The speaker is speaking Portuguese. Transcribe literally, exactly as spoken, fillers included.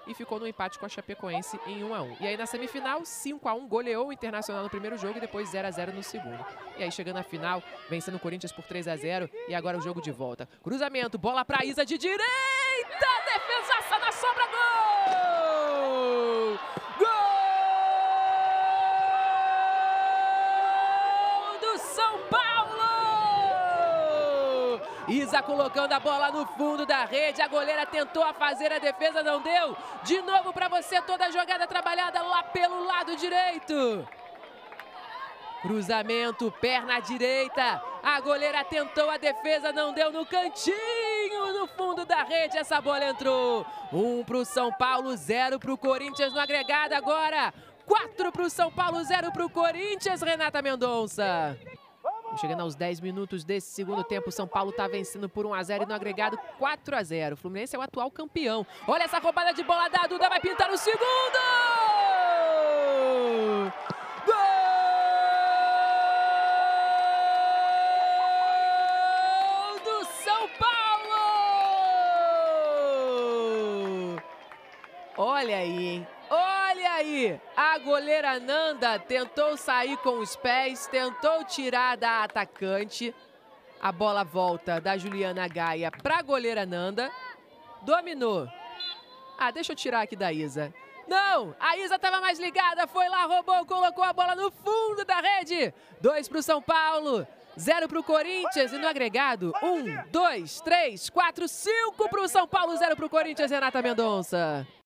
e ficou no empate com a Chapecoense em um a um. E aí na semifinal, cinco a um, goleou o Internacional no primeiro jogo e depois zero a zero no segundo. E aí chegando à final, vencendo o Corinthians por três a zero e agora o jogo de volta. Cruzamento, bola pra Isa de direita, defesaça na sobra, gol! Gol do São Paulo! Isa colocando a bola no fundo da rede, a goleira tentou a fazer, a defesa não deu. De novo para você, toda a jogada trabalhada lá pelo lado direito. Cruzamento, perna direita, a goleira tentou, a defesa não deu, no cantinho, no fundo da rede, essa bola entrou. Um para o São Paulo, zero para o Corinthians no agregado agora. Quatro para o São Paulo, zero para o Corinthians, Renata Mendonça. Chegando aos dez minutos desse segundo tempo, o São Paulo está vencendo por um a zero e no agregado quatro a zero. O Fluminense é o atual campeão. Olha essa roubada de bola da Duda, vai pintar o segundo! Gol do São Paulo! Olha aí, hein? Olha aí, a goleira Nanda tentou sair com os pés, tentou tirar da atacante. A bola volta da Juliana Gaia para a goleira Nanda. Dominou. Ah, deixa eu tirar aqui da Isa. Não, a Isa estava mais ligada, foi lá, roubou, colocou a bola no fundo da rede. Dois para o São Paulo, zero para o Corinthians e no agregado, um, dois, três, quatro, cinco para o São Paulo, zero para o Corinthians, Renata Mendonça.